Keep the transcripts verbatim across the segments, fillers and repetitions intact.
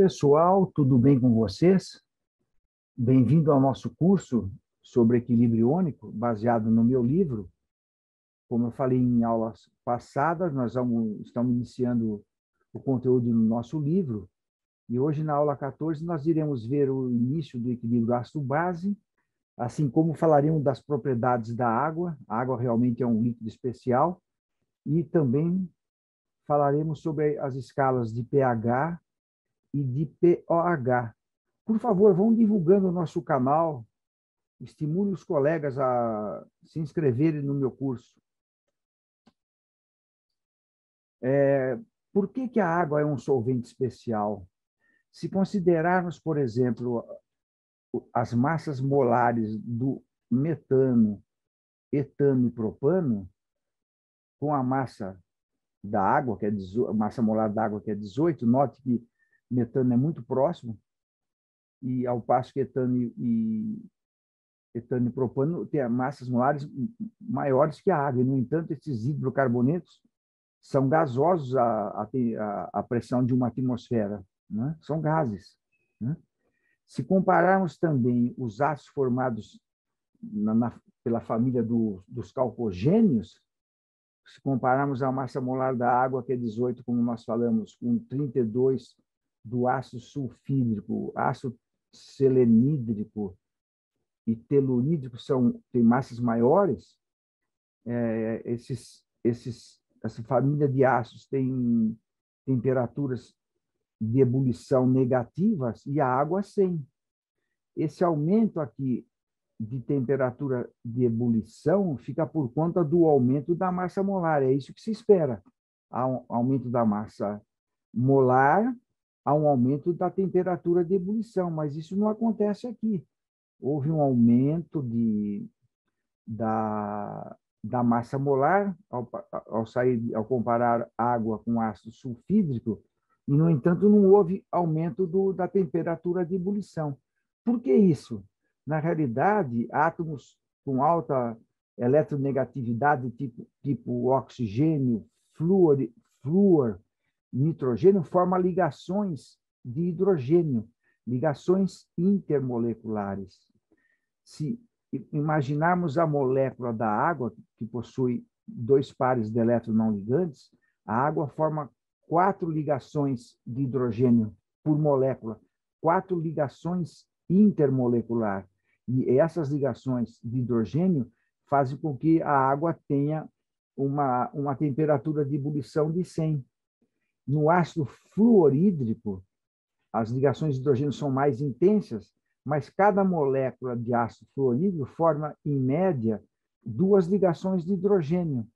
pessoal, tudo bem com vocês? Bem-vindo ao nosso curso sobre equilíbrio iônico, baseado no meu livro. Como eu falei em aulas passadas, nós vamos, estamos iniciando o conteúdo no nosso livro, e hoje, na aula quatorze, nós iremos ver o início do equilíbrio ácido-base, assim como falaremos das propriedades da água. A água realmente é um líquido especial, e também falaremos sobre as escalas de pH e de pOH. Por favor, vão divulgando o nosso canal, estimule os colegas a se inscreverem no meu curso. É, por que que a água é um solvente especial? Se considerarmos, por exemplo, as massas molares do metano, etano e propano, com a massa da água, que é dezoito, a massa molar da água, que é dezoito, note que metano é muito próximo, e ao passo que etano e, etano e propano têm massas molares maiores que a água. E, no entanto, esses hidrocarbonetos são gasosos à, à, à pressão de uma atmosfera, né? São gases, né? Se compararmos também os ácidos formados na, na, pela família do, dos calcogênios, se compararmos a massa molar da água, que é dezoito, como nós falamos, com trinta e dois do ácido sulfídrico, ácido selenídrico e telurídrico, são, têm massas maiores, é, esses, esses, essa família de ácidos tem temperaturas de ebulição negativas e a água sem. Esse aumento aqui de temperatura de ebulição fica por conta do aumento da massa molar. É isso que se espera. Há um aumento da massa molar, há um aumento da temperatura de ebulição, mas isso não acontece aqui. Houve um aumento de, da, da massa molar ao, ao, sair, ao comparar água com ácido sulfídrico, e, no entanto, não houve aumento do, da temperatura de ebulição. Por que isso? Na realidade, átomos com alta eletronegatividade, tipo, tipo oxigênio, flúor, flúor, nitrogênio, formam ligações de hidrogênio, ligações intermoleculares. Se imaginarmos a molécula da água, que possui dois pares de elétrons não ligantes, a água forma quatro ligações de hidrogênio por molécula, quatro ligações intermolecular. E essas ligações de hidrogênio fazem com que a água tenha uma, uma temperatura de ebulição de cem. No ácido fluorídrico, as ligações de hidrogênio são mais intensas, mas cada molécula de ácido fluorídrico forma, em média, duas ligações de hidrogênio.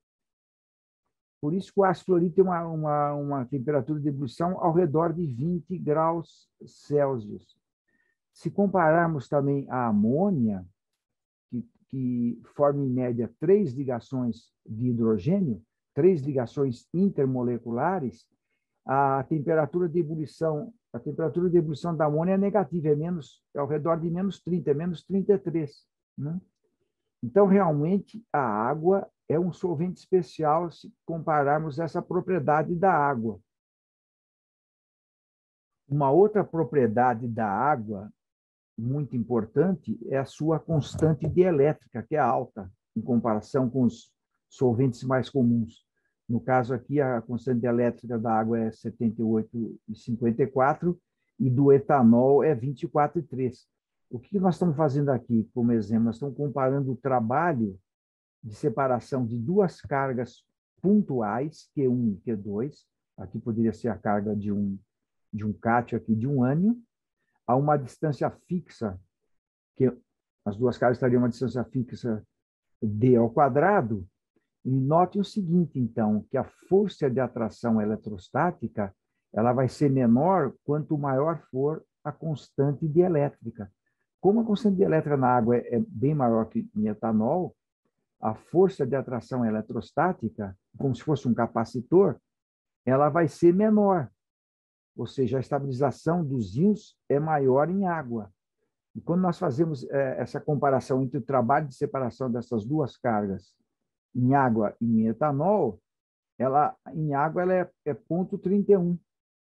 Por isso que o ácido fluorídrico tem uma, uma, uma temperatura de ebulição ao redor de vinte graus Celsius. Se compararmos também a amônia, que, que forma, em média, três ligações de hidrogênio, três ligações intermoleculares, a temperatura de ebulição, a temperatura de ebulição da amônia é negativa, é, menos, é ao redor de menos trinta, é menos trinta e três. Né? Então, realmente, a água é um solvente especial se compararmos essa propriedade da água. Uma outra propriedade da água muito importante é a sua constante dielétrica, que é alta, em comparação com os solventes mais comuns. No caso aqui, a constante dielétrica da água é setenta e oito vírgula cinquenta e quatro e do etanol é vinte e quatro vírgula três. O que nós estamos fazendo aqui, como exemplo? Nós estamos comparando o trabalho de separação de duas cargas pontuais, Q um e Q dois, aqui poderia ser a carga de um, de um cátio, aqui de um ânion, a uma distância fixa, que as duas cargas estariam a uma distância fixa d ao quadrado. E note o seguinte, então, que a força de atração eletrostática ela vai ser menor quanto maior for a constante dielétrica. Como a constante dielétrica na água é bem maior que em etanol, a força de atração eletrostática, como se fosse um capacitor, ela vai ser menor. Ou seja, a estabilização dos íons é maior em água. E quando nós fazemos é, essa comparação entre o trabalho de separação dessas duas cargas em água e em etanol, ela, em água ela é, é zero vírgula trinta e um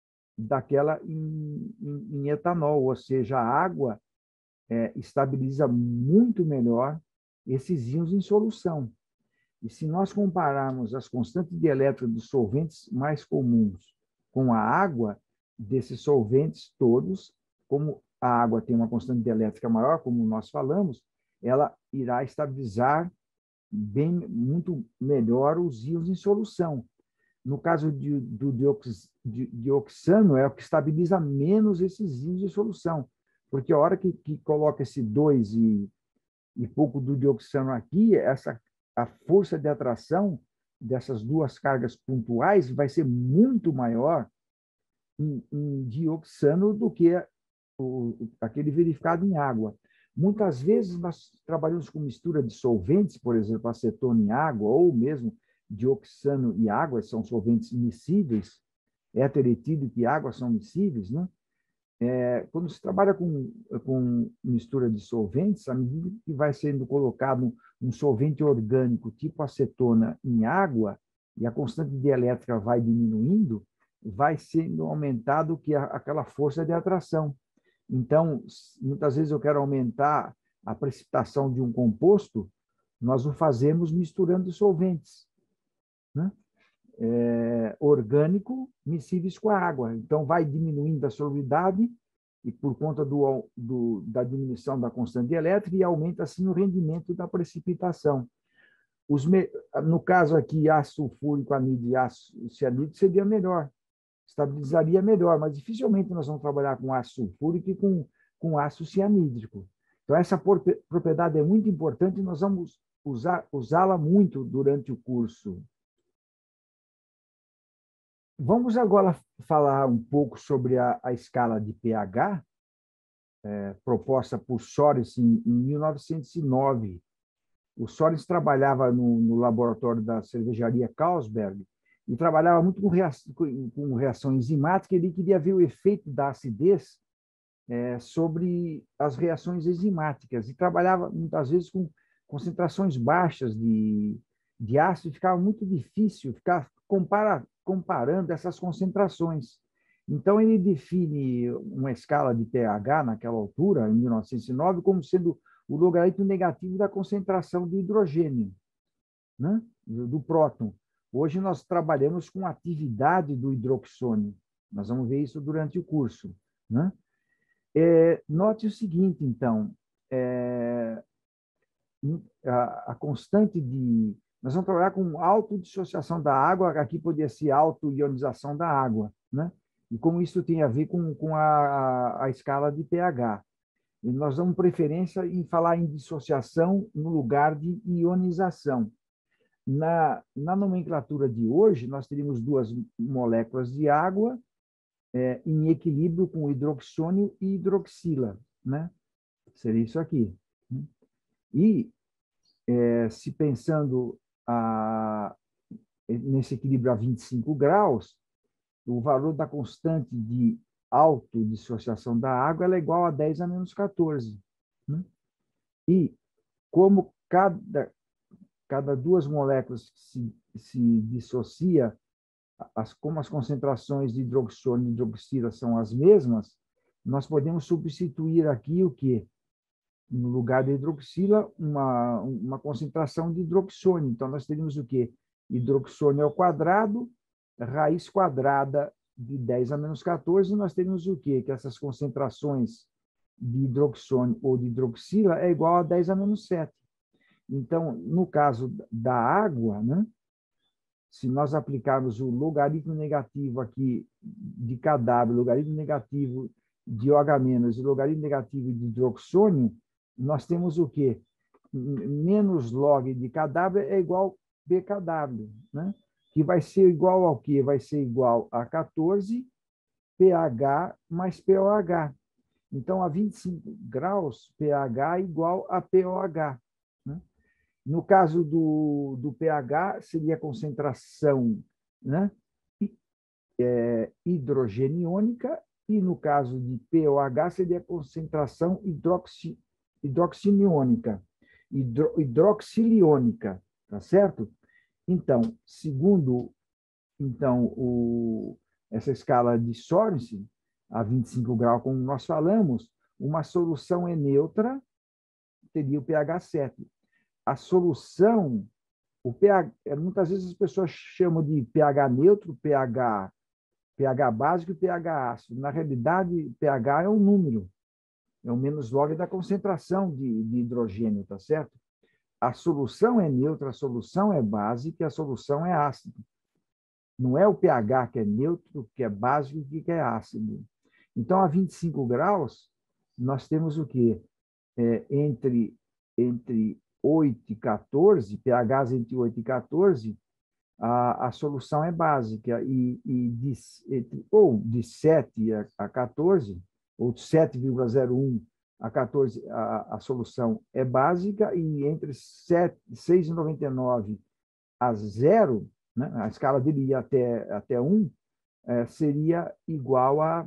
daquela em, em, em etanol, ou seja, a água é, estabiliza muito melhor esses íons em solução. E se nós compararmos as constantes dielétricas dos solventes mais comuns com a água, desses solventes todos, como a água tem uma constante dielétrica maior, como nós falamos, ela irá estabilizar bem, muito melhor os íons em solução. No caso de, do diox, de, dioxano, é o que estabiliza menos esses íons em solução, porque a hora que, que coloca esse dois e, e pouco do dioxano aqui, essa, a força de atração dessas duas cargas pontuais vai ser muito maior em, em dioxano do que o, aquele verificado em água. Muitas vezes nós trabalhamos com mistura de solventes, por exemplo, acetona em água, ou mesmo dioxano e água, são solventes miscíveis, éter etílico e água são miscíveis, né? É, quando se trabalha com, com mistura de solventes, à medida que vai sendo colocado um solvente orgânico tipo acetona em água, e a constante dielétrica vai diminuindo, vai sendo aumentado que a, aquela força de atração. Então, muitas vezes eu quero aumentar a precipitação de um composto, nós o fazemos misturando solventes, né? É, orgânico miscíveis com a água. Então, vai diminuindo a solubilidade e por conta do, do, da diminuição da constante elétrica e aumenta, assim, o rendimento da precipitação. Os, no caso aqui, ácido sulfúrico, anidro e ácido cianídrico seria melhor, estabilizaria melhor, mas dificilmente nós vamos trabalhar com ácido sulfúrico e com, com ácido cianídrico. Então, essa propriedade é muito importante e nós vamos usar, usá-la muito durante o curso. Vamos agora falar um pouco sobre a, a escala de pH, é, proposta por Soares em, em mil novecentos e nove. O Soares trabalhava no, no laboratório da cervejaria Carlsberg e trabalhava muito com reação, com reação enzimática. Ele queria ver o efeito da acidez é, sobre as reações enzimáticas e trabalhava muitas vezes com concentrações baixas de, de ácido e ficava muito difícil ficar compara, comparando essas concentrações. Então, ele define uma escala de pH naquela altura, em mil novecentos e nove, como sendo o logaritmo negativo da concentração do hidrogênio, né? Do próton. Hoje nós trabalhamos com a atividade do hidroxônio. Nós vamos ver isso durante o curso, né? É, note o seguinte, então, é, a, a constante de... Nós vamos trabalhar com autodissociação da água, aqui poderia ser autoionização da água, né? E como isso tem a ver com, com a, a escala de pH. E nós damos preferência em falar em dissociação no lugar de ionização. Na, na nomenclatura de hoje, nós teríamos duas moléculas de água é, em equilíbrio com hidroxônio e hidroxila, né? Seria isso aqui. E, é, se pensando a, nesse equilíbrio a vinte e cinco graus, o valor da constante de autodissociação da água ela é igual a dez a menos quatorze. Né? E como cada, cada duas moléculas se, se dissocia, as, como as concentrações de hidroxônio e hidroxila são as mesmas, nós podemos substituir aqui o quê? No lugar da hidroxila, uma, uma concentração de hidroxônio. Então, nós teríamos o quê? Hidroxônio ao quadrado, raiz quadrada de dez a menos quatorze, nós teríamos o quê? Que essas concentrações de hidroxônio ou de hidroxila é igual a dez a menos sete. Então, no caso da água, né, se nós aplicarmos o logaritmo negativo aqui de K W, logaritmo negativo de OH- e logaritmo negativo de hidroxônio, nós temos o quê? Menos log de K W é igual a B K W, né? Que vai ser igual ao quê? Vai ser igual a quatorze pH mais P O H. Então, a vinte e cinco graus, pH é igual a P O H. Né? No caso do, do pH, seria a concentração, né? é, hidrogeniônica, e no caso de P O H, seria a concentração hidroxi, hidroxiniônica, hidro, hidroxiliônica, tá certo? Então, segundo então, o, essa escala de Sorensen, a vinte e cinco graus, como nós falamos, uma solução é neutra, teria o pH sete. A solução, o pH, muitas vezes as pessoas chamam de pH neutro, pH, pH básico e pH ácido. Na realidade, pH é um número, é o menos log da concentração de, de hidrogênio, tá certo? A solução é neutra, a solução é básica e a solução é ácida. Não é o pH que é neutro, que é básico e que é ácido. Então, a vinte e cinco graus, nós temos o quê? É, entre, entre oito e quatorze, pHs entre oito e quatorze, a, a solução é básica. E, e de, entre, ou de sete a quatorze, ou de sete vírgula zero um a quatorze, a, a solução é básica, e entre seis vírgula noventa e nove a zero, né, a escala dele ia até, até um, é, seria igual a,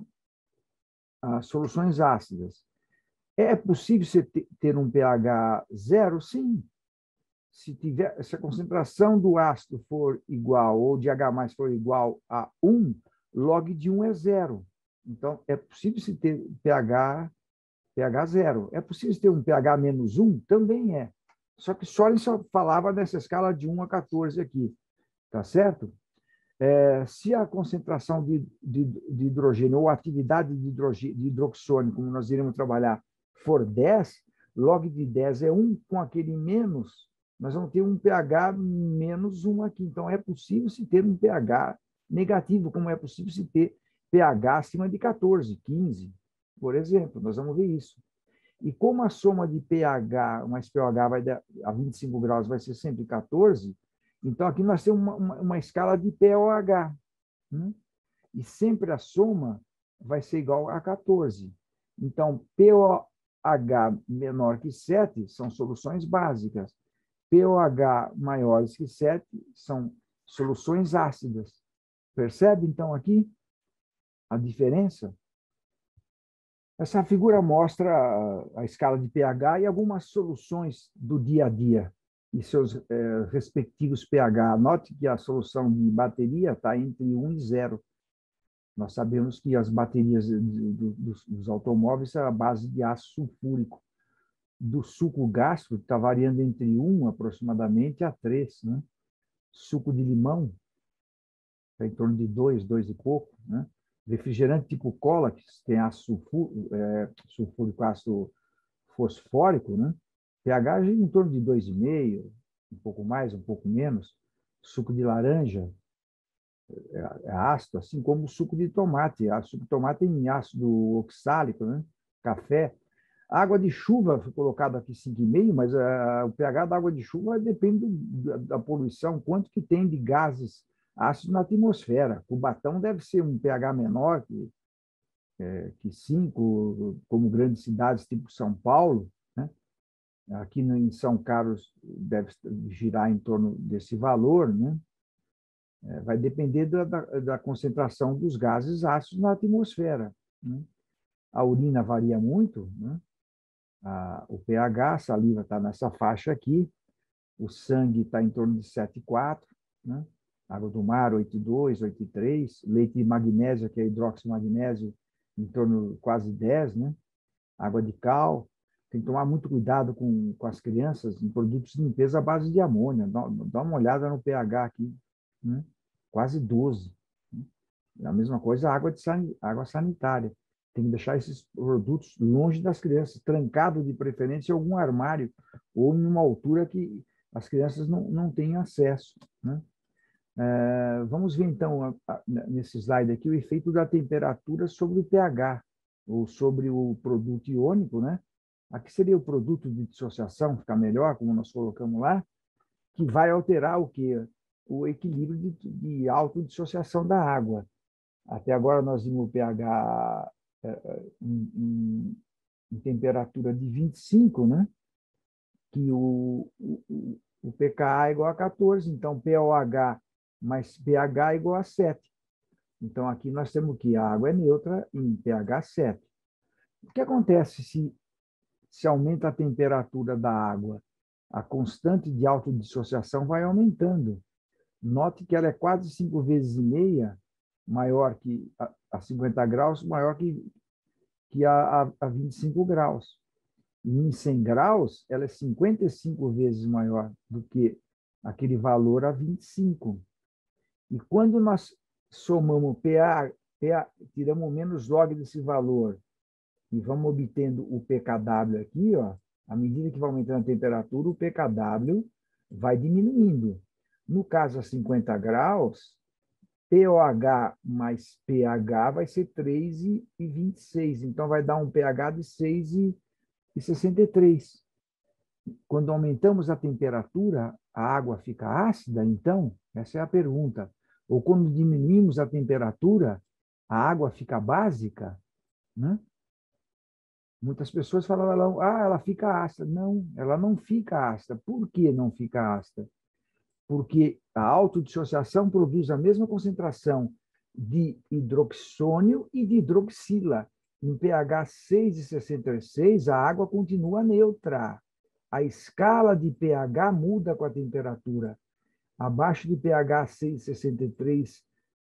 a soluções ácidas. É possível você ter um pH zero? Sim. Se, tiver, se a concentração do ácido for igual, ou de H mais for igual a um, log de um é zero. Então, é possível se ter pH, pH zero. É possível se ter um pH menos um? Também é. Só que Sorensen só falava dessa escala de um a quatorze aqui. Tá certo? É, se a concentração de, de, de hidrogênio ou a atividade de, hidrogênio, de hidroxônio, como nós iremos trabalhar, for dez, log de dez é um, com aquele menos, nós vamos ter um pH menos um aqui. Então, é possível se ter um pH negativo, como é possível se ter pH acima de quatorze, quinze, por exemplo. Nós vamos ver isso. E como a soma de pH mais pH vai dar, a vinte e cinco graus vai ser sempre quatorze, então aqui nós temos uma, uma, uma escala de pOH. Né? E sempre a soma vai ser igual a quatorze. Então, pOH menor que sete são soluções básicas. pOH maiores que sete são soluções ácidas. Percebe, então, aqui a diferença? Essa figura mostra a, a escala de pH e algumas soluções do dia a dia e seus eh, respectivos pH. Note que a solução de bateria está entre um e zero. Nós sabemos que as baterias de, de, dos, dos automóveis são a base de ácido sulfúrico. Do suco gástrico está variando entre um aproximadamente a três. Né? Suco de limão está em torno de dois, dois e pouco. Né? Refrigerante tipo cola, que tem ácido sulfúrico, é, sulfúrico, ácido fosfórico, né? pH em torno de dois vírgula cinco, um pouco mais, um pouco menos. Suco de laranja é, é ácido, assim como o suco de tomate. O suco de tomate tem ácido oxálico, né? Café. Água de chuva foi colocado aqui cinco vírgula cinco, mas uh, o pH da água de chuva depende do, da, da poluição, quanto que tem de gases ácidos na atmosfera. Cubatão deve ser um pH menor que, é, que cinco, como grandes cidades tipo São Paulo. Né? Aqui em São Carlos deve girar em torno desse valor. Né? É, vai depender da, da, da concentração dos gases ácidos na atmosfera. Né? A urina varia muito, né? A, o pH, a saliva está nessa faixa aqui, o sangue está em torno de sete vírgula quatro, né? Água do mar, oito vírgula dois, oito vírgula três, leite de magnésio, que é hidroximagnésio, em torno de quase dez, né? Água de cal. Tem que tomar muito cuidado com, com as crianças em produtos de limpeza à base de amônia. Dá, dá uma olhada no pH aqui, né? Quase doze. Né? A mesma coisa, água, de san, água sanitária. Tem que deixar esses produtos longe das crianças, trancado de preferência em algum armário ou em uma altura que as crianças não, não têm acesso. Né? É, vamos ver, então, a, a, nesse slide aqui, o efeito da temperatura sobre o pH, ou sobre o produto iônico. Né? Aqui seria o produto de dissociação, ficar melhor, como nós colocamos lá, que vai alterar o quê? O equilíbrio de, de autodissociação da água. Até agora nós vimos o pH em, em, em temperatura de vinte e cinco, né? Que o, o, o pKa é igual a quatorze, então pOH mais pH é igual a sete. Então, aqui nós temos que a água é neutra em pH sete. O que acontece se, se aumenta a temperatura da água? A constante de autodissociação vai aumentando. Note que ela é quase cinco vezes e meia maior que a, a cinquenta graus, maior que, que a, a, a vinte e cinco graus. E em cem graus, ela é cinquenta e cinco vezes maior do que aquele valor a vinte e cinco. E quando nós somamos pH, pH, tiramos o menos log desse valor e vamos obtendo o pKw aqui, ó, à medida que vai aumentando a temperatura, o pKw vai diminuindo. No caso a cinquenta graus, pOH mais pH vai ser três vírgula vinte e seis. Então, vai dar um pH de seis vírgula sessenta e três. Quando aumentamos a temperatura, a água fica ácida? Então, essa é a pergunta. Ou quando diminuímos a temperatura, a água fica básica? Né? Muitas pessoas falam, ela, ah, ela fica ácida. Não, ela não fica ácida. Por que não fica ácida? Porque a autodissociação produz a mesma concentração de hidroxônio e de hidroxila. Em pH seis vírgula sessenta e seis, a água continua neutra. A escala de pH muda com a temperatura. Abaixo de pH seis vírgula sessenta e três,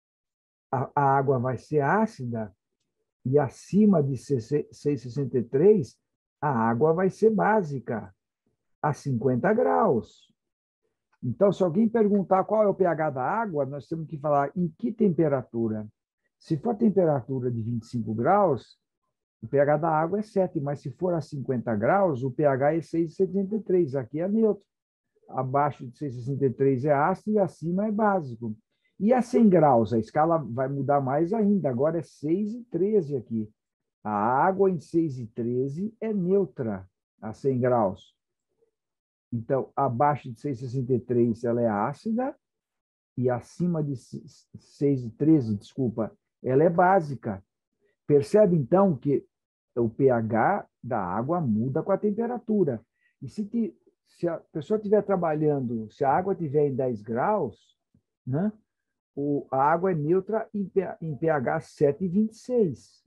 a, a água vai ser ácida, e acima de seis vírgula sessenta e três, a água vai ser básica, a cinquenta graus. Então, se alguém perguntar qual é o pH da água, nós temos que falar em que temperatura. Se for a temperatura de vinte e cinco graus, o pH da água é sete, mas se for a cinquenta graus, o pH é seis vírgula setenta e três. Aqui é neutro. Abaixo de seis vírgula sessenta e três é ácido e acima é básico. E a cem graus? A escala vai mudar mais ainda. Agora é seis vírgula treze aqui. A água em seis vírgula treze é neutra a cem graus. Então, abaixo de seis vírgula sessenta e três ela é ácida e acima de seis vírgula treze, desculpa, ela é básica. Percebe, então, que o pH da água muda com a temperatura. E se, te, se a pessoa estiver trabalhando, se a água estiver em dez graus, né, o, a água é neutra em, em pH sete vírgula vinte e seis.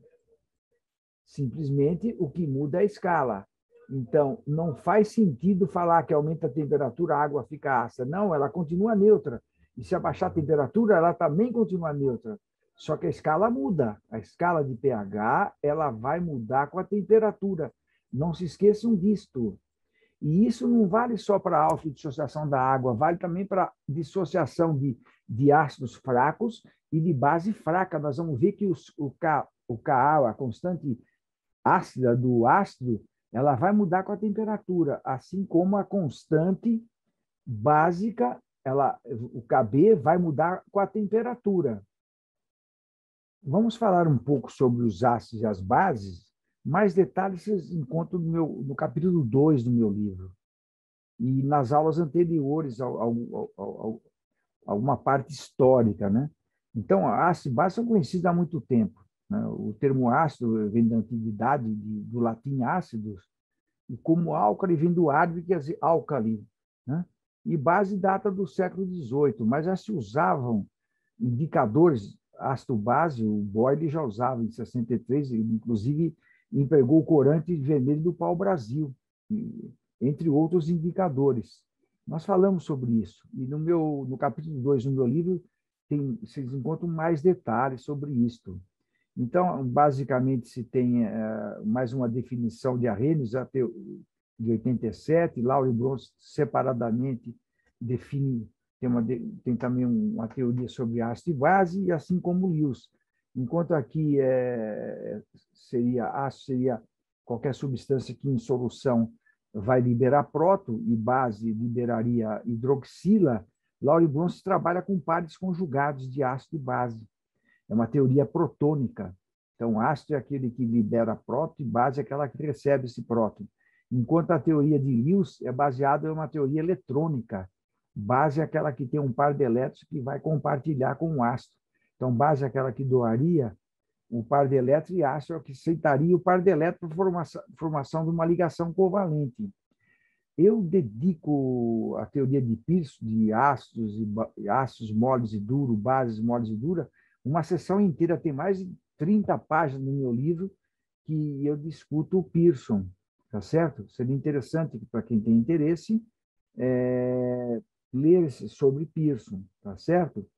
Simplesmente o que muda é a escala. Então, não faz sentido falar que aumenta a temperatura, a água fica ácida. Não, ela continua neutra. E se abaixar a temperatura, ela também continua neutra. Só que a escala muda. A escala de pH, ela vai mudar com a temperatura. Não se esqueçam disto. E isso não vale só para a autodissociação da água, vale também para a dissociação de, de ácidos fracos e de base fraca. Nós vamos ver que os, o, K, o Ka, a constante ácida do ácido, ela vai mudar com a temperatura, assim como a constante básica, ela, o Kb vai mudar com a temperatura. Vamos falar um pouco sobre os ácidos e as bases. Mais detalhes vocês encontram no, meu, no capítulo dois do meu livro. E nas aulas anteriores, ao, ao, ao, alguma parte histórica. Né? Então, ácidos e bases são conhecidos há muito tempo. Né? O termo ácido vem da antiguidade, de, do latim ácidos, e como álcali vem do árabe, que quer dizer álcali. Né? E base data do século dezoito, mas já se usavam indicadores ácido-base, o Boyle já usava em sessenta e três, inclusive empregou o corante vermelho do pau-brasil, entre outros indicadores. Nós falamos sobre isso, e no, meu, no capítulo dois do meu livro, tem, vocês encontram mais detalhes sobre isto. Então, basicamente, se tem é, mais uma definição de Arrhenius, de oitenta e sete, Lauro e Bronze separadamente define, tem, uma, tem também uma teoria sobre ácido e base, e assim como Lewis. Enquanto aqui é, seria ácido, seria qualquer substância que em solução vai liberar próton e base liberaria hidroxila, Lauro e Bronze trabalha com pares conjugados de ácido e base. É uma teoria protônica. Então, ácido é aquele que libera próton e base é aquela que recebe esse próton. Enquanto a teoria de Lewis é baseada em uma teoria eletrônica. Base é aquela que tem um par de elétrons que vai compartilhar com o ácido. Então, base é aquela que doaria o par de elétrons e ácido é o que aceitaria o par de elétrons para formação, formação de uma ligação covalente. Eu dedico a teoria de Peirce, de ácidos, e ácidos moles e duros, bases moles e duras, uma sessão inteira, tem mais de trinta páginas no meu livro, que eu discuto o Pearson, tá certo? Seria interessante para quem tem interesse é, ler sobre Pearson, tá certo?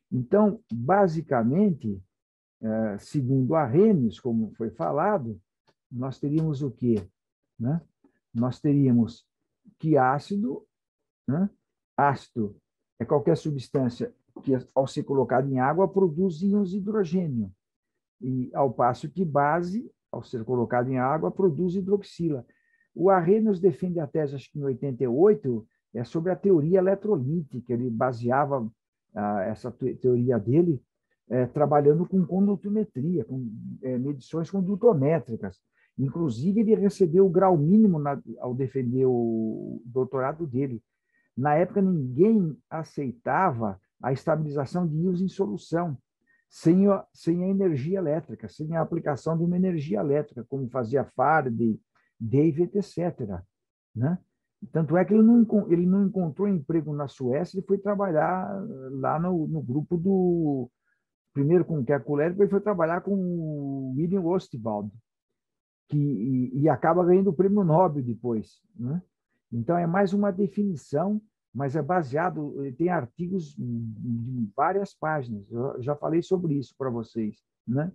Então, basicamente, segundo Arrhenius, como foi falado, nós teríamos o quê? Né? Nós teríamos que ácido, né? Ácido é qualquer substância que, ao ser colocada em água, produz íons de hidrogênio, e ao passo que base, ao ser colocada em água, produz hidroxila. O Arrhenius defende a tese, acho que em oitenta e oito, é sobre a teoria eletrolítica. Ele baseava ah, essa teoria dele é, trabalhando com condutometria, com é, medições condutométricas. Inclusive, ele recebeu o grau mínimo na, ao defender o doutorado dele. Na época, ninguém aceitava a estabilização de íons em solução, sem a, sem a energia elétrica, sem a aplicação de uma energia elétrica, como fazia Faraday, David, etcétera. Né? Tanto é que ele não, ele não encontrou emprego na Suécia, ele foi trabalhar lá no, no grupo do... Primeiro com o Kekulé, depois foi trabalhar com o William Ostwald, que, e, e acaba ganhando o prêmio Nobel depois. Né? Então, é mais uma definição, mas é baseado, tem artigos de várias páginas, eu já falei sobre isso para vocês, né?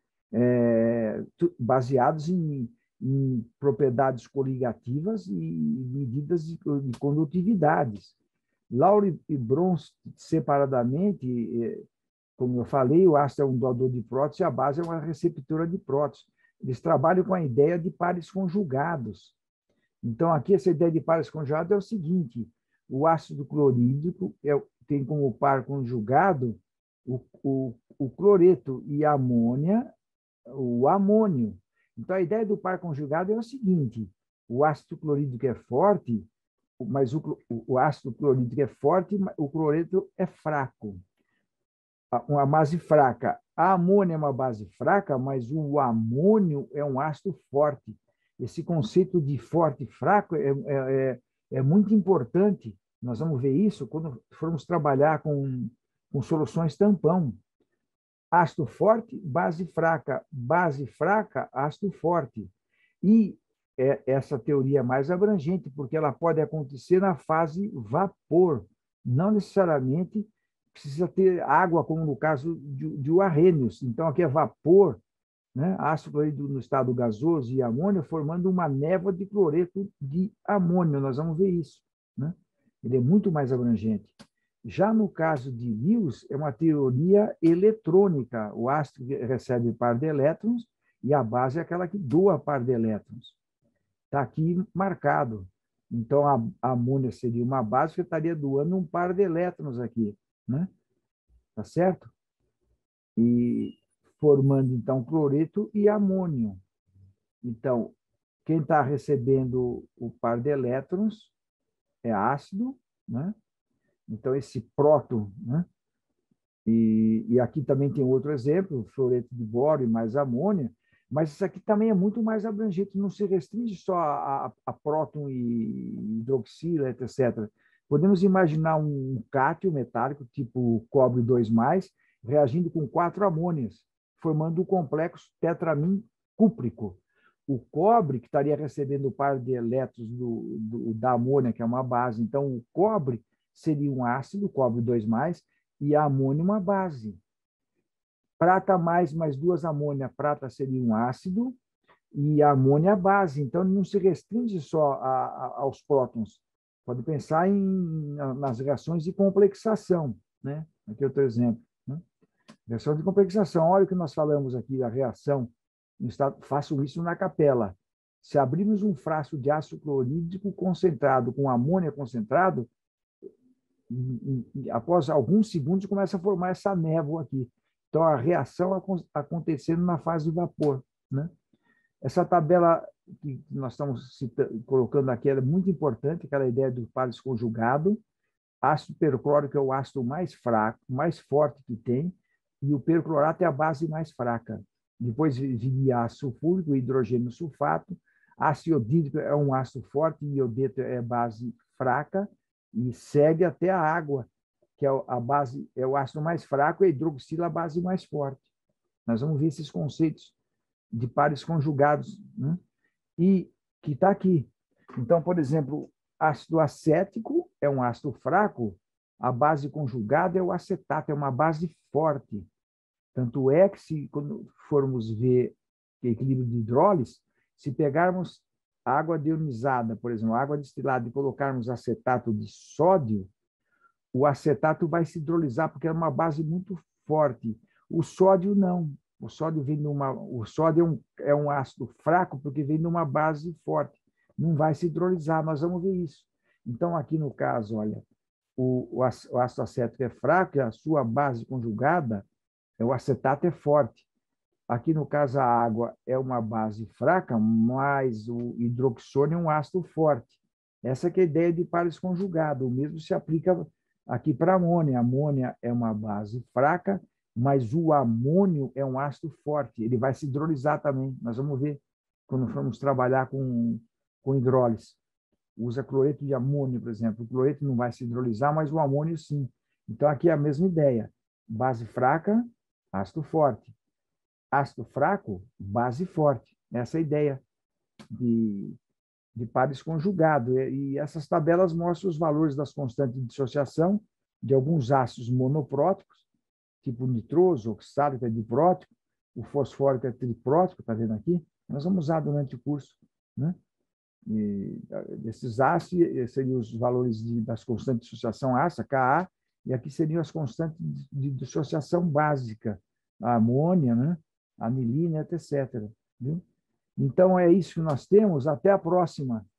É, baseados em, em propriedades coligativas e medidas de, de condutividades. Lowry e Bronsted, separadamente, como eu falei, o ácido é um doador de prótons e a base é uma receptora de prótons. Eles trabalham com a ideia de pares conjugados. Então, aqui, essa ideia de pares conjugados é o seguinte: o ácido clorídrico é, tem como par conjugado o, o, o cloreto e a amônia, o amônio. Então, a ideia do par conjugado é o seguinte: o ácido clorídrico é forte, mas o, o ácido clorídrico é forte, o cloreto é fraco. Uma base fraca. A amônia é uma base fraca, mas o amônio é um ácido forte. Esse conceito de forte e fraco é, é, é muito importante. Nós vamos ver isso quando formos trabalhar com, com soluções tampão. Ácido forte, base fraca. Base fraca, ácido forte. E é essa teoria é mais abrangente, porque ela pode acontecer na fase vapor, não necessariamente precisa ter água, como no caso de, de Arrhenius. Então, aqui é vapor, né? Ácido clorídrico no estado gasoso e amônio, formando uma névoa de cloreto de amônio. Nós vamos ver isso. Né? Ele é muito mais abrangente. Já no caso de Lewis, é uma teoria eletrônica. O ácido recebe par de elétrons e a base é aquela que doa par de elétrons. Está aqui marcado. Então, a, a amônia seria uma base que estaria doando um par de elétrons aqui. Né? Tá certo? E formando, então, cloreto e amônio. Então, quem está recebendo o par de elétrons é ácido, né? Então, esse próton, né? E, e aqui também tem outro exemplo, fluoreto de bório mais amônia, mas isso aqui também é muito mais abrangente, não se restringe só a, a, a próton e hidroxila, etcétera. Podemos imaginar um cátion metálico, tipo cobre dois mais, reagindo com quatro amônias, formando o complexo tetramin cúprico. O cobre, que estaria recebendo o par de elétrons do, do, da amônia, que é uma base, então o cobre seria um ácido, cobre dois mais, e a amônia uma base. Prata mais, mais duas amônia, prata seria um ácido, e a amônia a base. Então, não se restringe só a, a, aos prótons. Pode pensar em, nas reações de complexação. Né? Aqui é outro exemplo. Né? Reação de complexação. Olha o que nós falamos aqui da reação. No estado, faço isso na capela. Se abrirmos um frasco de ácido clorídrico concentrado com amônia concentrado, após alguns segundos começa a formar essa névoa aqui. Então, a reação acontecendo na fase de vapor. Né? Essa tabela que nós estamos citando, colocando aqui é muito importante, aquela ideia do pares conjugado. Ácido perclórico é o ácido mais fraco, mais forte que tem, e o perclorato é a base mais fraca. Depois viria ácido sulfúrico, hidrogênio sulfato. Ácido iodídrico é um ácido forte, e iodeto é base fraca, e segue até a água, que é a base, é o ácido mais fraco, e a hidroxila a base mais forte. Nós vamos ver esses conceitos de pares conjugados, né? E que está aqui. Então, por exemplo, ácido acético é um ácido fraco, a base conjugada é o acetato, é uma base forte. Tanto é que, se, quando formos ver equilíbrio de hidrólise, se pegarmos água deionizada, por exemplo, água destilada, e colocarmos acetato de sódio, o acetato vai se hidrolisar, porque é uma base muito forte. O sódio não. O sódio vem de uma, o sódio é um, é um ácido fraco, porque vem de uma base forte. Não vai se hidrolisar, nós vamos ver isso. Então, aqui no caso, olha, o, o ácido acético é fraco, e a sua base conjugada, o acetato é forte. Aqui, no caso, a água é uma base fraca, mas o hidroxônio é um ácido forte. Essa que é a ideia de pares conjugado. O mesmo se aplica aqui para a amônia. A amônia é uma base fraca, mas o amônio é um ácido forte. Ele vai se hidrolisar também. Nós vamos ver quando formos trabalhar com, com hidrólise. Usa cloreto de amônio, por exemplo. O cloreto não vai se hidrolisar, mas o amônio sim. Então, aqui é a mesma ideia. Base fraca, ácido forte. Ácido fraco, base forte. Essa é a ideia de, de pares conjugados. E essas tabelas mostram os valores das constantes de dissociação de alguns ácidos monopróticos, tipo nitroso, oxálico é diprótico, o fosfórico é triprótico, está vendo aqui? Nós vamos usar durante o curso, né? E esses ácidos seriam os valores de, das constantes de dissociação ácida, Ka, e aqui seriam as constantes de, de dissociação básica, a amônia, né? A anilina, etcétera. Viu? Então, é isso que nós temos. Até a próxima.